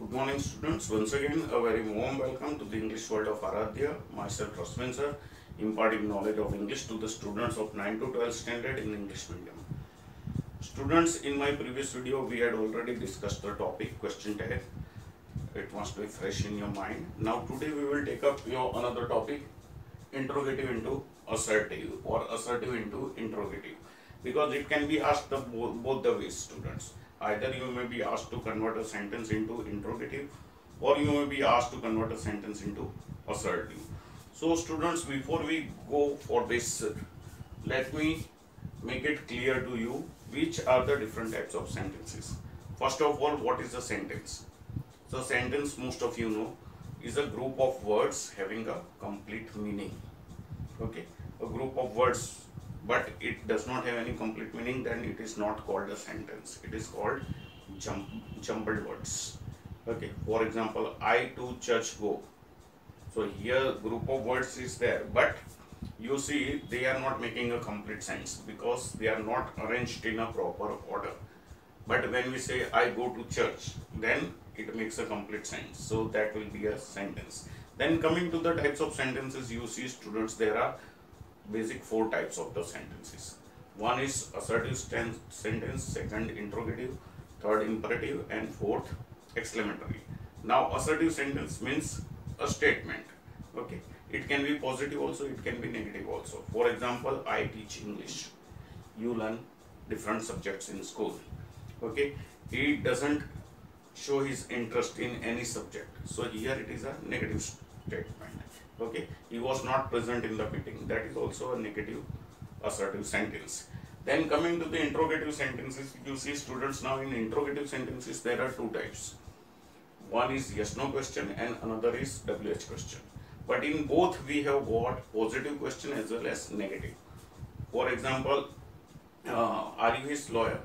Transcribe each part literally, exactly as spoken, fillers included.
Good morning students, once again a very warm welcome to the English world of Aradhya. Myself Rasmin sir, imparting knowledge of English to the students of nine to twelve standard in English medium. Students, in my previous video we had already discussed the topic question tag. It must be fresh in your mind. Now today we will take up your another topic, interrogative into assertive or assertive into interrogative, because it can be asked the both, both the ways students. Either you may be asked to convert a sentence into interrogative, or you may be asked to convert a sentence into assertive. So students, before we go for this, let me make it clear to you which are the different types of sentences. First of all, what is a sentence? So sentence, most of you know, is a group of words having a complete meaning. Okay, a group of words, but it does not have any complete meaning, then it is not called a sentence. It is called jum jumbled words. Okay, for example, I to church go. So here group of words is there, but you see they are not making a complete sense because they are not arranged in a proper order. But when we say I go to church, then it makes a complete sense. So that will be a sentence. Then coming to the types of sentences, you see students, there are basic four types of the sentences. One is assertive sentence, second interrogative, third imperative, and fourth exclamatory. Now assertive sentence means a statement. Okay, it can be positive also, it can be negative also. For example, I teach English. You learn different subjects in school. Okay, he doesn't show his interest in any subject. So here it is a negative statement. Okay, he was not present in the meeting. That is also a negative assertive sentence. Then coming to the interrogative sentences, you see students, now in interrogative sentences there are two types. One is yes no question and another is W H question. But in both we have got positive question as well as negative. For example, uh, are you his lawyer?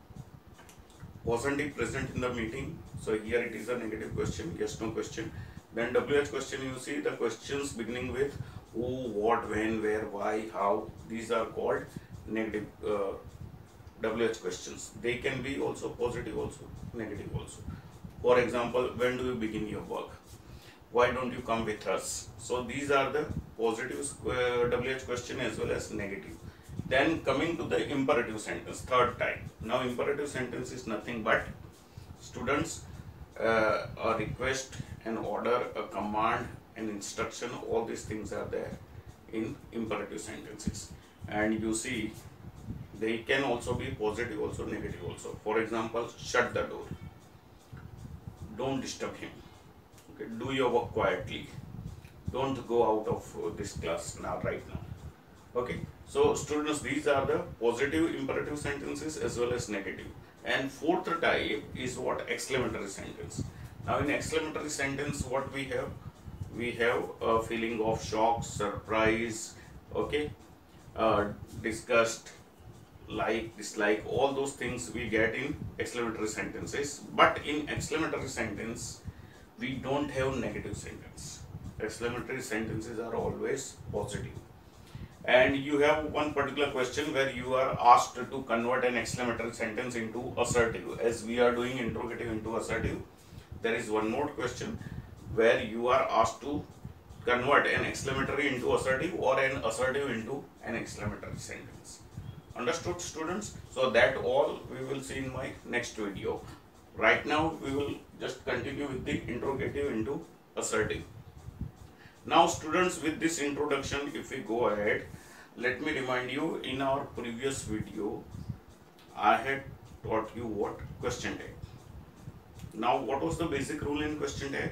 Wasn't he present in the meeting? So here it is a negative question, yes no question. Then W H question, you see the questions beginning with who, what, when, where, why, how. These are called negative uh, W H questions. They can be also positive also, negative also. For example, when do you begin your work? Why don't you come with us? So these are the positive uh, W H question as well as negative. Then coming to the imperative sentence, third type. Now imperative sentence is nothing but students, uh, a request, an order, a command, an instruction, all these things are there in imperative sentences. And you see they can also be positive also, negative also. For example, shut the door, don't disturb him, okay, do your work quietly, don't go out of this class now right now. Okay, so students, these are the positive imperative sentences as well as negative. And fourth type is what? Exclamatory sentence. Now in exclamatory sentence, what we have? We have a feeling of shock, surprise, okay, uh, disgust, like, dislike, all those things we get in exclamatory sentences. But in exclamatory sentence, we don't have negative sentence. Exclamatory sentences are always positive. And you have one particular question where you are asked to convert an exclamatory sentence into assertive. As we are doing interrogative into assertive, there is one more question where you are asked to convert an exclamatory into assertive or an assertive into an exclamatory sentence. Understood students? So that all we will see in my next video. Right now we will just continue with the interrogative into assertive. Now students, with this introduction, if we go ahead, let me remind you, in our previous video I had taught you what? Question tag. Now what was the basic rule in question tag?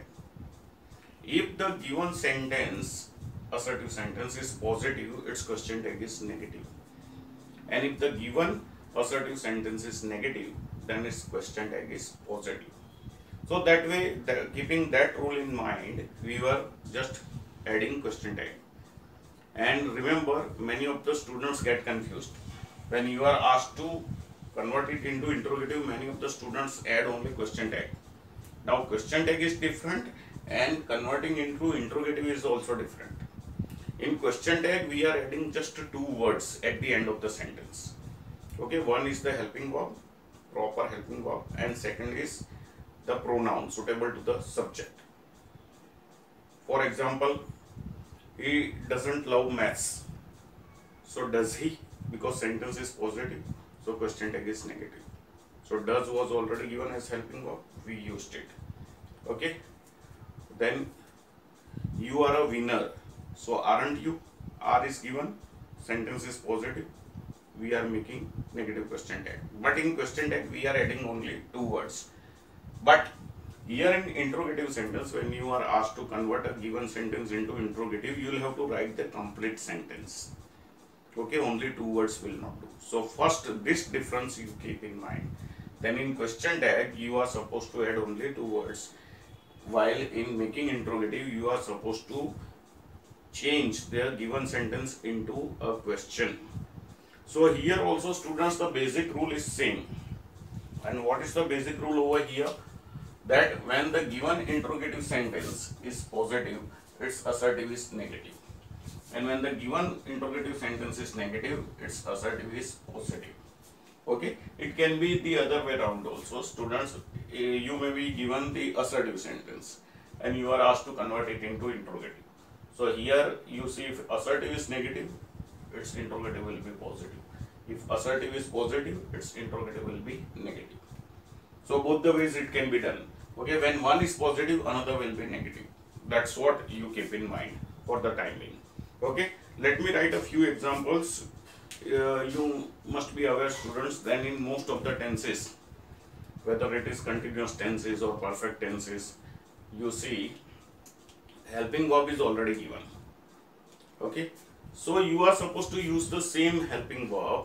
If the given sentence, assertive sentence, is positive, its question tag is negative. And if the given assertive sentence is negative, then its question tag is positive. So that way, the, keeping that rule in mind, we were just adding question tag. And remember, many of the students get confused. When you are asked to convert it into interrogative, many of the students add only question tag. Now question tag is different and converting into interrogative is also different. In question tag, we are adding just two words at the end of the sentence. Okay, one is the helping verb, proper helping verb, and second is the pronoun suitable to the subject. For example, he doesn't love maths. So does he? Because sentence is positive, so question tag is negative. So does was already given as helping verb, we used it. Okay. Then you are a winner. So aren't you? Are is given, sentence is positive, we are making negative question tag. But in question tag we are adding only two words. But here in interrogative sentence, when you are asked to convert a given sentence into interrogative, you will have to write the complete sentence. Okay, only two words will not do. So first this difference you keep in mind. Then in question tag you are supposed to add only two words, while in making interrogative you are supposed to change the given sentence into a question. So here also students, the basic rule is same. And what is the basic rule over here? That when the given interrogative sentence is positive, its assertive is negative. And when the given interrogative sentence is negative, its assertive is positive. Okay, it can be the other way around also. Students, you may be given the assertive sentence and you are asked to convert it into interrogative. So here you see, if assertive is negative, its interrogative will be positive. If assertive is positive, its interrogative will be negative. So both the ways it can be done. Okay, when one is positive, another will be negative. That's what you keep in mind for the time being. Okay, let me write a few examples. Uh, you must be aware, students, then in most of the tenses, whether it is continuous tenses or perfect tenses, you see helping verb is already given. Okay, so you are supposed to use the same helping verb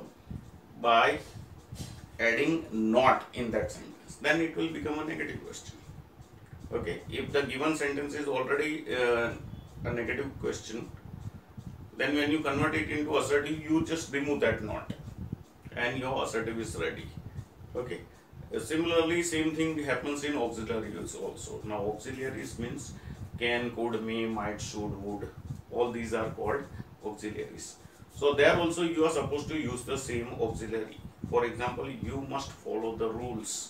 by adding not in that sentence. Then it will become a negative question. Okay, if the given sentence is already uh, a negative question, then when you convert it into assertive, you just remove that not and your assertive is ready. Okay, uh, similarly same thing happens in auxiliaries also. Now auxiliaries means can, could, may, might, should, would, all these are called auxiliaries. So there also you are supposed to use the same auxiliary. For example, you must follow the rules.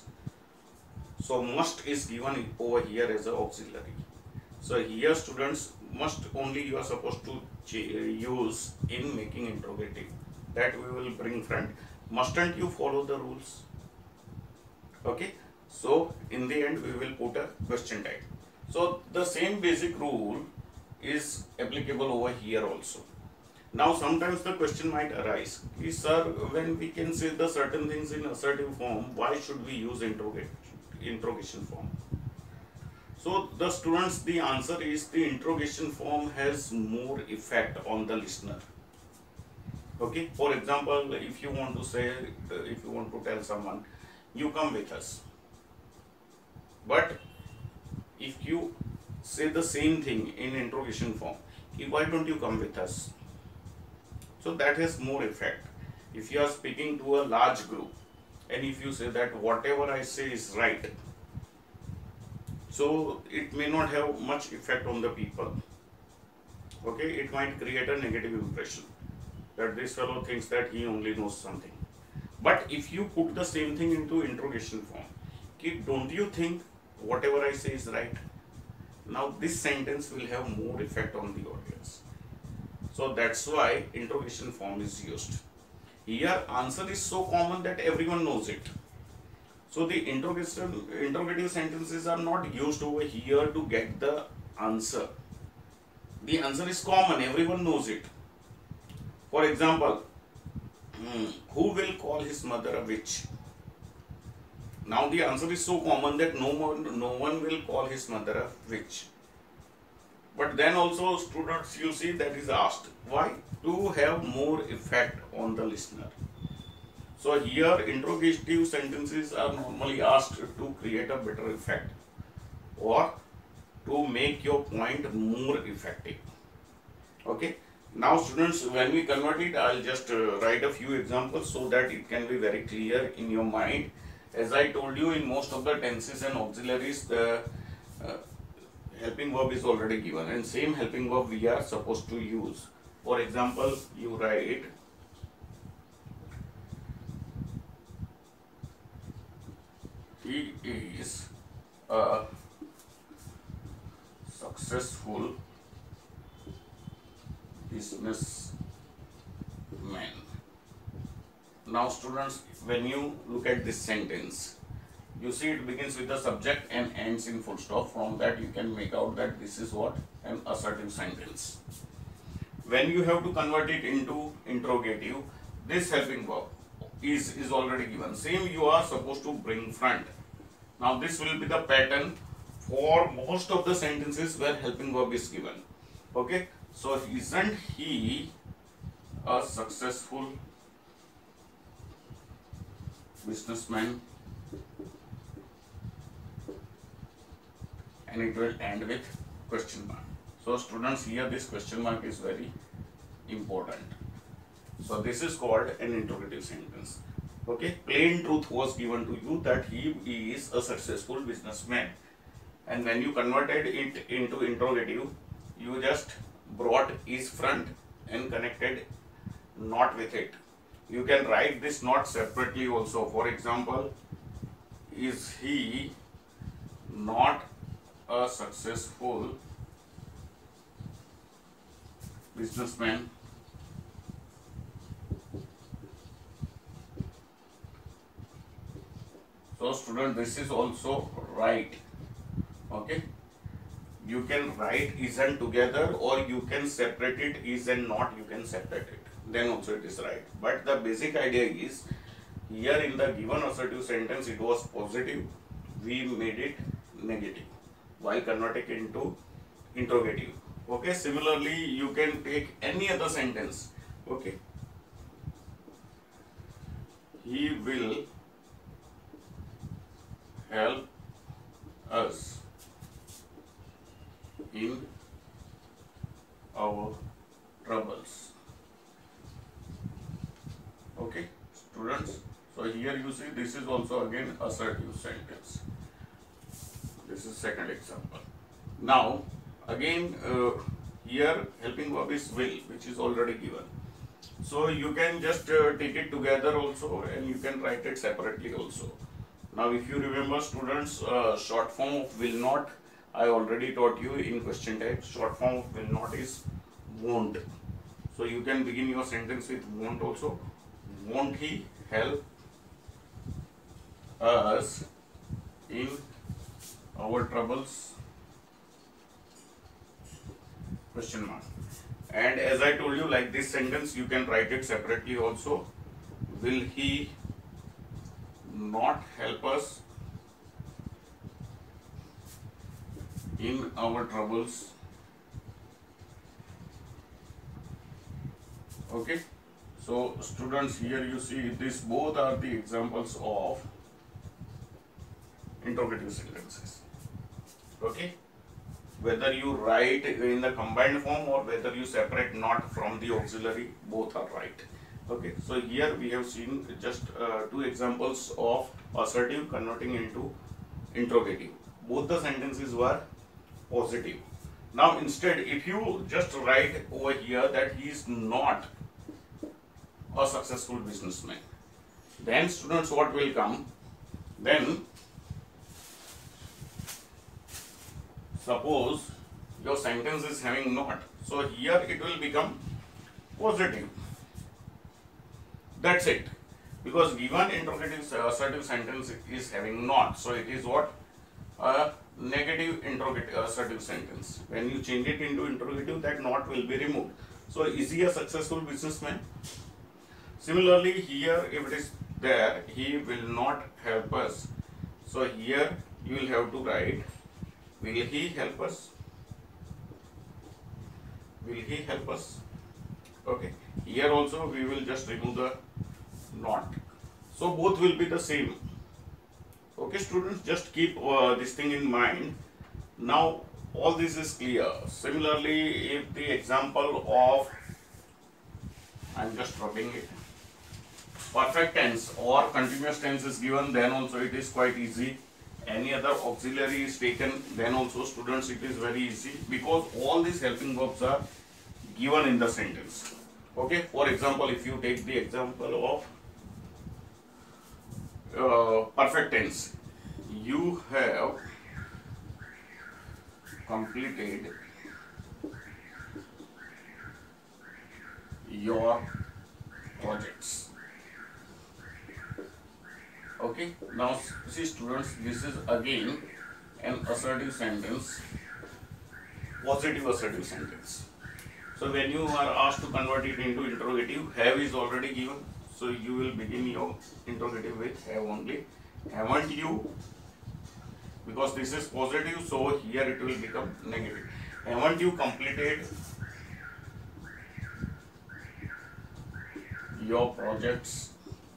So must is given over here as an auxiliary. So here students, must only you are supposed to use in making interrogative. That we will bring front. Mustn't you follow the rules? Okay. So in the end we will put a question tag. So the same basic rule is applicable over here also. Now sometimes the question might arise, sir, when we can say the certain things in assertive form, why should we use interrogation, interrogation form? So the students, the answer is the interrogation form has more effect on the listener. Okay, for example, if you want to say, if you want to tell someone, you come with us. But if you say the same thing in interrogation form, why don't you come with us? So that has more effect. If you are speaking to a large group and if you say that whatever I say is right, so it may not have much effect on the people. Okay, it might create a negative impression that this fellow thinks that he only knows something. But if you put the same thing into interrogation form, don't you think whatever I say is right? Now this sentence will have more effect on the audience. So that's why interrogation form is used. Here answer is so common that everyone knows it. So the interrogation, interrogative sentences are not used over here to get the answer. The answer is common, everyone knows it. For example, hmm, who will call his mother a witch? Now the answer is so common that no one, no one will call his mother a witch. But then also students, you see, that is asked. Why? To have more effect on the listener. So here interrogative sentences are normally asked to create a better effect or to make your point more effective. Okay. Now students, when we convert it, I'll just uh, write a few examples so that it can be very clear in your mind. As I told you, in most of the tenses and auxiliaries, the uh, helping verb is already given and same helping verb we are supposed to use. For example, you write he is a successful businessman. Now students, when you look at this sentence, you see it begins with the subject and ends in full stop. From that you can make out that this is what? An assertive sentence. When you have to convert it into interrogative, this helping verb is, is already given. Same you are supposed to bring front. Now this will be the pattern for most of the sentences where helping verb is given. Okay, so isn't he a successful businessman? And it will end with question mark. So students, here this question mark is very important. So this is called an interrogative sentence. Okay, plain truth was given to you that he is a successful businessman, and when you converted it into interrogative, you just brought is front and connected not with it. You can write this not separately also. For example, is he not a successful businessman? So student, this is also right. Okay, you can write isn't together, or you can separate it is and not, you can separate it, then also it is right. But the basic idea is, here in the given assertive sentence it was positive, we made it negative while converting it into interrogative. Okay, similarly you can take any other sentence. Okay, he will help us in our troubles. Okay students, so here you see this is also again assertive sentence. This is second example. Now again uh, here helping verb is will, which is already given. So you can just uh, take it together also, and you can write it separately also. Now if you remember students, uh, short form of will not, I already taught you in question type. Short form of will not is won't. So you can begin your sentence with won't also. Won't he help us in our troubles? Question mark. And as I told you, like this sentence you can write it separately also. Will he not help us in our troubles? Okay, so students, here you see this, both are the examples of interrogative sentences. Okay, whether you write in the combined form or whether you separate not from the auxiliary, both are right. Okay, so here we have seen just uh, two examples of assertive converting into interrogative. Both the sentences were positive. Now instead, if you just write over here that he is not a successful businessman, then students, what will come? Then suppose your sentence is having not, so here it will become positive. That's it, because given interrogative assertive sentence is having not, so it is what? A negative interrogative assertive sentence. When you change it into interrogative, that not will be removed. So is he a successful businessman? Similarly here, if it is there, he will not help us, so here you will have to write will he help us? Will he help us? Okay, here also we will just remove the not, so both will be the same. Okay students, just keep uh, this thing in mind. Now all this is clear. Similarly, if the example of, I am just dropping it, perfect tense or continuous tense is given, then also it is quite easy. Any other auxiliary is taken, then also students it is very easy, because all these helping verbs are given in the sentence. Okay, for example, if you take the example of uh, perfect tense, you have completed your projects. Okay, now see students, this is again an assertive sentence, positive assertive sentence. So when you are asked to convert it into interrogative, have is already given. So you will begin your interrogative with have only. Haven't you? Because this is positive, so here it will become negative. Haven't you completed your projects?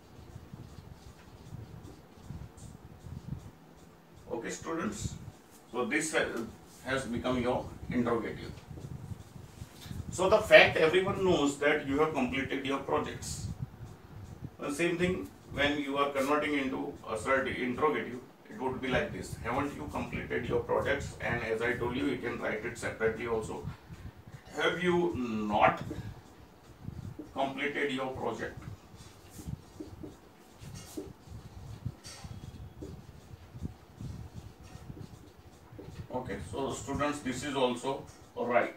Okay, students. So this has become your interrogative. So the fact everyone knows that you have completed your projects. The same thing when you are converting into assertive interrogative, it would be like this. Haven't you completed your projects? And as I told you, you can write it separately also. Have you not completed your project? Okay, so students, this is also right.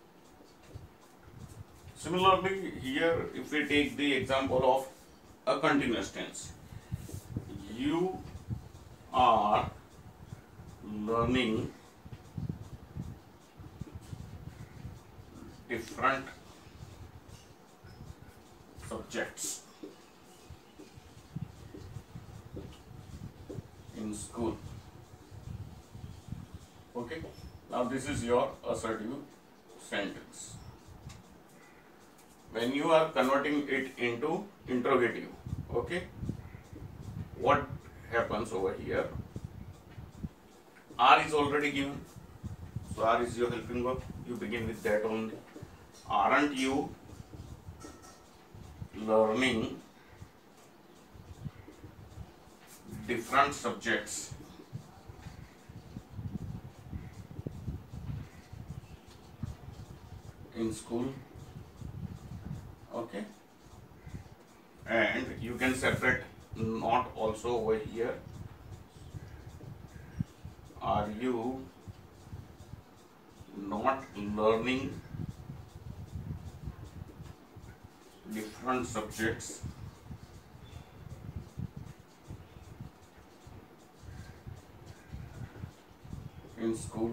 Similarly, here if we take the example of a continuous tense, you are learning different subjects in school. Okay, now this is your assertive sentence. When you are converting it into interrogative, okay, what happens over here? R is already given, so R is your helping verb. You begin with that only. Aren't you learning different subjects in school? Okay, and you can separate not also over here. Are you not learning different subjects in school?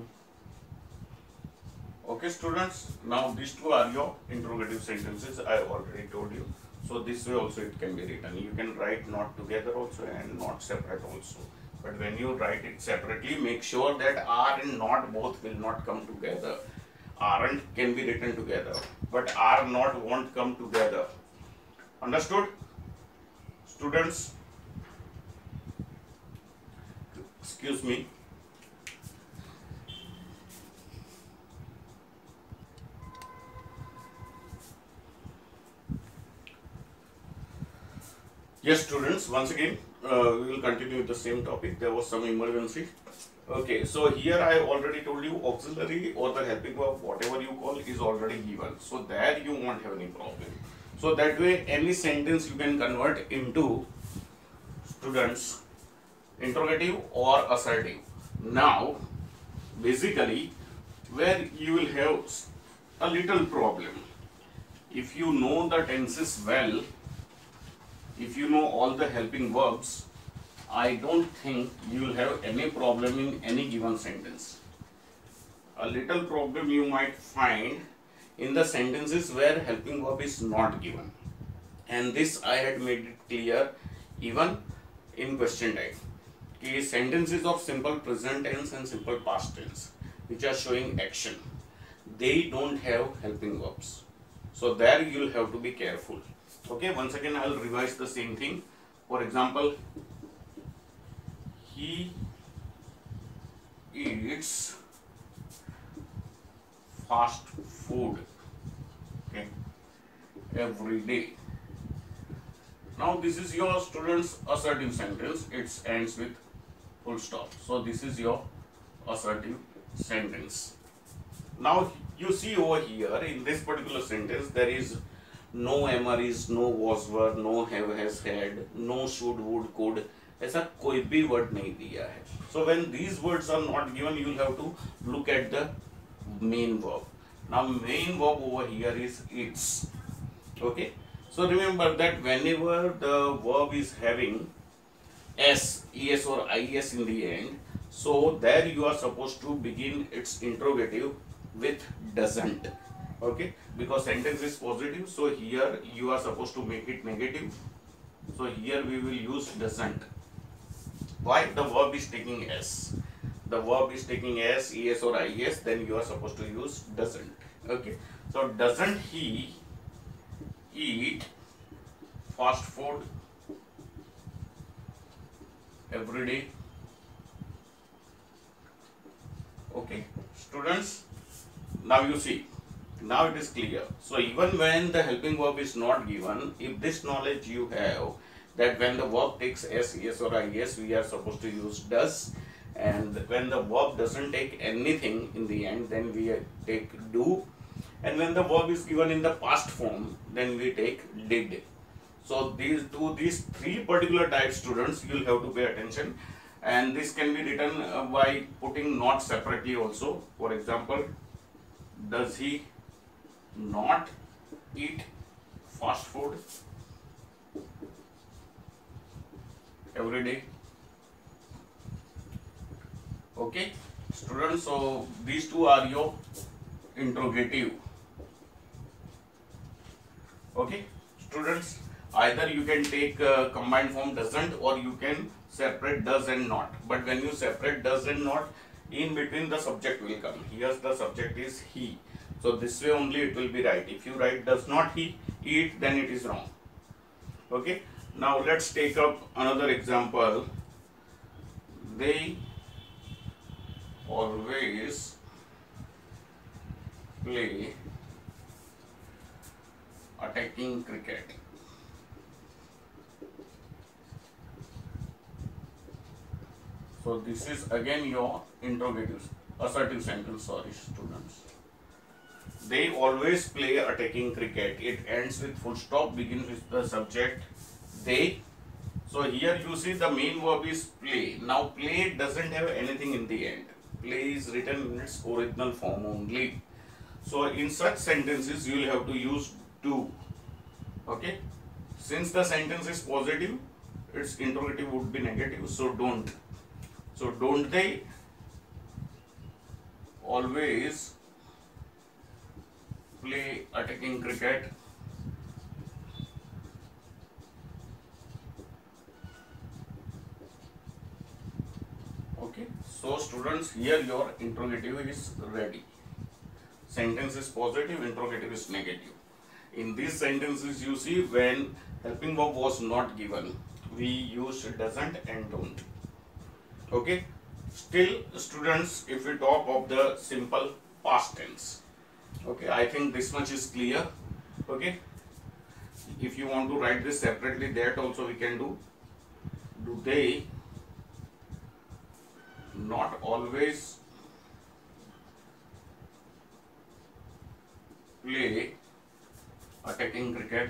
Okay, students, now these two are your interrogative sentences. I already told you. So this way also it can be written. You can write not together also and not separate also. But when you write it separately, make sure that are and not both will not come together. Aren't can be written together, but are not won't come together. Understood? Students, excuse me. Yes, students, once again, uh, we will continue with the same topic. There was some emergency. Okay, so here I already told you auxiliary or the helping verb, whatever you call, is already given. So there you won't have any problem. So that way, any sentence you can convert into, students, interrogative or assertive. Now, basically, where you will have a little problem. If you know the tenses well, if you know all the helping verbs, I don't think you will have any problem in any given sentence. A little problem you might find in the sentences where helping verb is not given. And this I had made it clear even in question type. Okay, sentences of simple present tense and simple past tense which are showing action, they don't have helping verbs. So there you will have to be careful. Okay, once again I will revise the same thing. For example, he eats fast food, okay, every day. Now this is your students' assertive sentence. It ends with full stop. So this is your assertive sentence. Now you see over here in this particular sentence there is no, am, is, no, was, were, no, have, has, had, no, should, would, could, ऐसा कोई भी word नहीं दिया है. So when these words are not given, you will have to look at the main verb. Now main verb over here is its. Okay, so remember that whenever the verb is having s, es or is in the end, so there you are supposed to begin its interrogative with doesn't. Okay, because sentence is positive, so here you are supposed to make it negative. So here we will use doesn't. Why? The verb is taking s. The verb is taking s, es or is, then you are supposed to use doesn't. Okay, so doesn't he eat fast food every day? Okay, students, now you see, now it is clear. So even when the helping verb is not given, if this knowledge you have, that when the verb takes s, es or is, we are supposed to use does, and when the verb doesn't take anything in the end, then we take do, and when the verb is given in the past form, then we take did. So these to these three particular types, students, you will have to pay attention, and this can be written uh, by putting not separately also. For example, does he not eat fast food every day? Okay, students, so these two are your interrogative. Okay, students, either you can take uh, combined form doesn't, or you can separate does and not. But when you separate does and not, in between the subject will come. Here the subject is he, so this way only it will be right. If you write does not he eat, then it is wrong. Okay, now let's take up another example. They always play attacking cricket. So this is again your interrogative, assertive sentence. Sorry, students. They always play attacking cricket. It ends with full stop, begins with the subject they. So here you see the main verb is play. Now play doesn't have anything in the end. Play is written in its original form only. So in such sentences you will have to use do. Okay. Since the sentence is positive, its interrogative would be negative. So don't. So don't they always play attacking cricket? Okay, so students, here your interrogative is ready. Sentence is positive, interrogative is negative. In these sentences you see when helping verb was not given, we used doesn't and don't. Okay, still students, if we talk of the simple past tense, okay, I think this much is clear. Okay, if you want to write this separately, that also we can do. Do they not always play attacking cricket?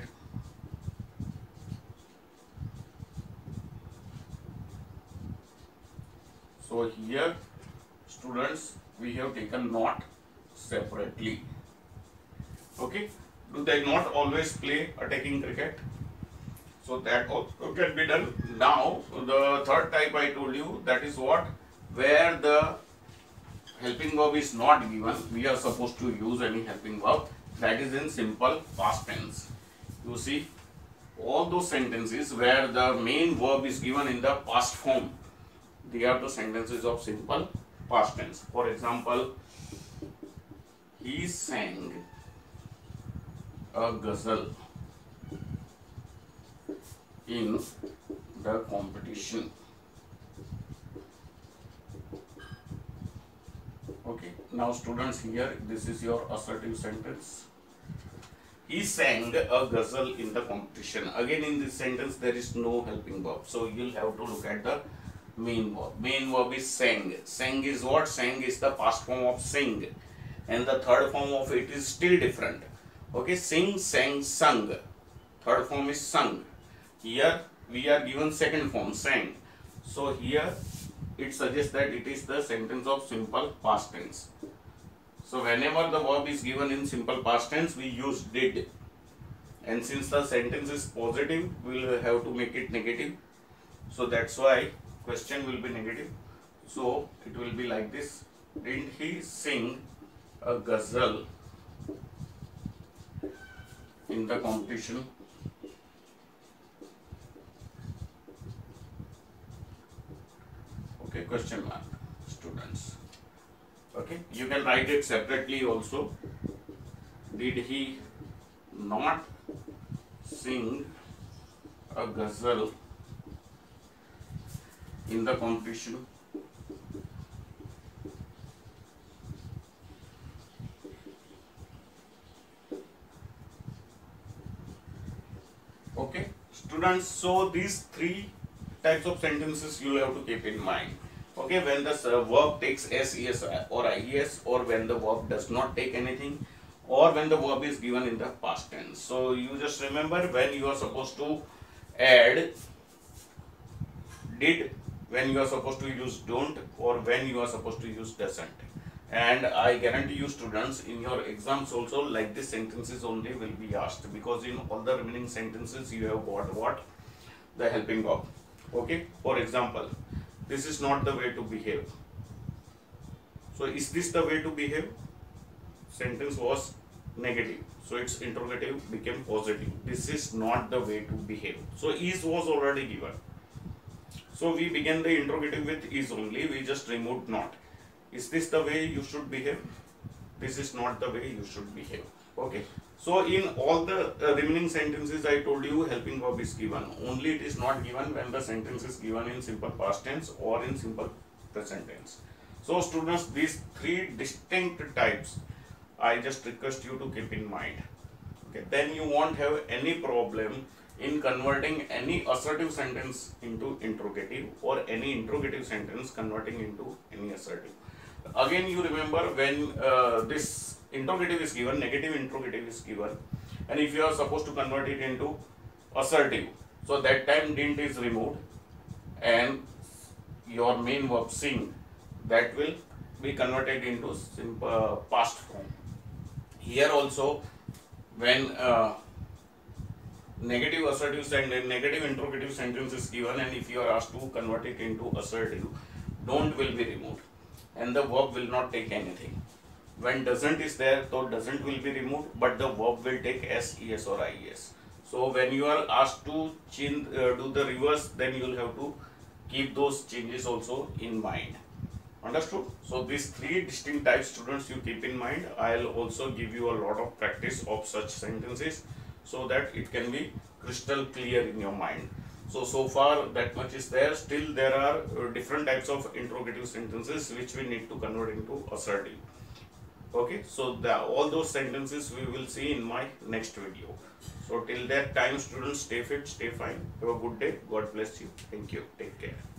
So here, students, we have taken not separately. Okay, do they not always play attacking cricket? So that also can be done. Now the third type I told you, that is what, where the helping verb is not given, we are supposed to use any helping verb. That is in simple past tense. You see, all those sentences where the main verb is given in the past form, they are the sentences of simple past tense. For example, he sang a ghazal in the competition. Okay, now students, here this is your assertive sentence. He sang a ghazal in the competition. Again, in this sentence there is no helping verb, so you'll have to look at the main verb. Main verb is sang. Sang is what? Sang is the past form of sing, and the third form of it is still different. Okay, sing, sang, sung. Third form is sung. Here we are given second form, sang. So here it suggests that it is the sentence of simple past tense. So whenever the verb is given in simple past tense, we use did. And since the sentence is positive, we will have to make it negative. So that's why question will be negative. So it will be like this. Didn't he sing a ghazal in the competition? Okay, question mark, students. Okay, you can write it separately also. Did he not sing a ghazal in the competition? Okay, students, so these three types of sentences you have to keep in mind. Okay, when the uh, verb takes S, E S or I E S, or when the verb does not take anything, or when the verb is given in the past tense. So you just remember when you are supposed to add did, when you are supposed to use don't, or when you are supposed to use doesn't. And I guarantee you students, in your exams also like this sentences only will be asked, because in all the remaining sentences you have got what? The helping verb. Okay, for example, this is not the way to behave. So is this the way to behave? Sentence was negative, so its interrogative became positive. This is not the way to behave. So is was already given. So we began the interrogative with is only, we just removed not. Is this the way you should behave? This is not the way you should behave. Okay. So in all the uh, remaining sentences I told you helping verb is given. Only it is not given when the sentence is given in simple past tense or in simple present tense. So students, these three distinct types I just request you to keep in mind. Okay. Then you won't have any problem in converting any assertive sentence into interrogative, or any interrogative sentence converting into any assertive. Again, you remember when uh, this interrogative is given, negative interrogative is given, and if you are supposed to convert it into assertive, so that time didn't is removed and your main verb sing, that will be converted into simple past form. Here also, when uh, negative assertive sentence, negative interrogative sentence is given, and if you are asked to convert it into assertive, don't will be removed and the verb will not take anything. When doesn't is there, so doesn't will be removed, but the verb will take S, E S or I E S. So when you are asked to change, uh, do the reverse, then you will have to keep those changes also in mind. Understood? So these three distinct types, students, you keep in mind. I'll also give you a lot of practice of such sentences so that it can be crystal clear in your mind. So, so far that much is there. Still there are uh, different types of interrogative sentences which we need to convert into assertive. Okay, so the, all those sentences we will see in my next video. So till that time, students, stay fit, stay fine. Have a good day. God bless you. Thank you. Take care.